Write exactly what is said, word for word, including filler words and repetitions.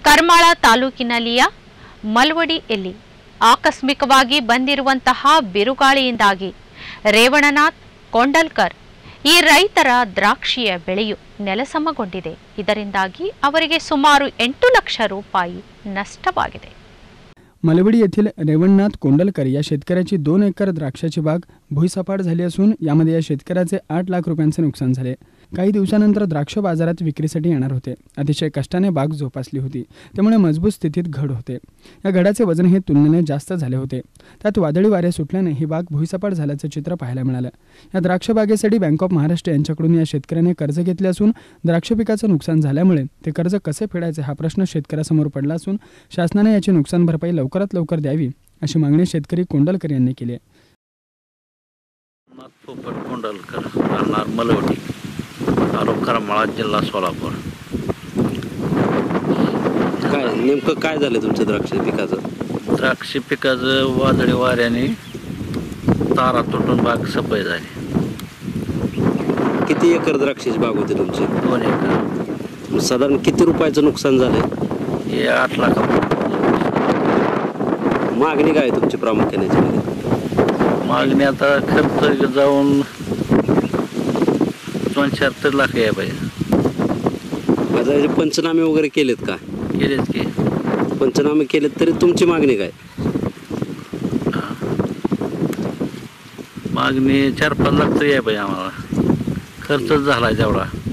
ಕರ್ಮಾಳ ತಾಲೂಕಿನಲ್ಲಿಯ ಮಲ್ವಡಿಯಲ್ಲಿ ಆಕಸ್ಮಿಕವಾಗಿ ಬಂದಿರುವಂತಹ ಬಿರುಗಾಳಿಯಿಂದಾಗಿ ರೇವಣನಾಥ್ ಕೊಂಡಲ್ಕರ್ ಈ ರೈತರ ದ್ರಾಕ್ಷಿಯ ಬೆಳೆಯು ನೆಲಸಮಗೊಂಡಿದೆ. ಇದರಿಂದಾಗಿ ಅವರಿಗೆ ಸುಮಾರು ಎಂಟು ಲಕ್ಷ ರೂಪಾಯಿ ನಷ್ಟವಾಗಿದೆ. मलवडी येथील रेवणनाथ कोंडलकर या शेतकऱ्याची दोन एकर द्राक्षाची बाग भुईसपाट झाली असून यामध्ये या शेतकऱ्याचे आठ लाख रुपयांचे नुकसान झाले. काही दिवसानंतर द्राक्ष बाजारात विक्रीसाठी येणार होते. अतिशय कष्टाने बाग जोपासली होती, त्यामुळे मजबूत स्थितीत घड होते. या घडाचे वजन हे तुलनेने जास्त झाले होते. त्यात वादळी वारे सुटल्याने ही बाग भुईसपाट झाल्याचे चित्र पाहायला मिळाले. या द्राक्ष बागेसाठी बँक ऑफ महाराष्ट्र यांच्याकडून या शेतकऱ्याने कर्ज घेतले असून द्राक्ष पिकाचे नुकसान झाल्यामुळे ते कर्ज कसे फेडायचे हा प्रश्न शेतकऱ्यासमोर पडला असून शासनाने याची नुकसान भरपाई लवकरात लवकर द्यावी अशी मागणी शेतकरी कोंडलकर यांनी केली आहे. कोंडलकर राहणार मलवडी, तालुका करमाळा, जिल्हा सोलापूर. काय नेमकं काय झालं तुमच्या द्राक्ष पिकाचं? द्राक्ष पिकाचं वादळी वाऱ्याने तारा तुटून बाग सफाई झाली. किती एकर द्राक्षाची बाग होती तुमची? दोन एकर. साधारण किती रुपयाचं नुकसान झालं? हे आठ लाख. मागणी काय तुमची प्रामुख्याने याच्यामध्ये? मागणी आता खर्च जाऊन दोनशे सत्तर लाख या पाहिजे. पंचनामे वगैरे केलेत का? केलेत की. पंचनामे केलेत तरी तुमची मागणी काय? मागणी चार पाच लाख तर या पाहिजे आम्हाला. खर्चच झाला तेवढा.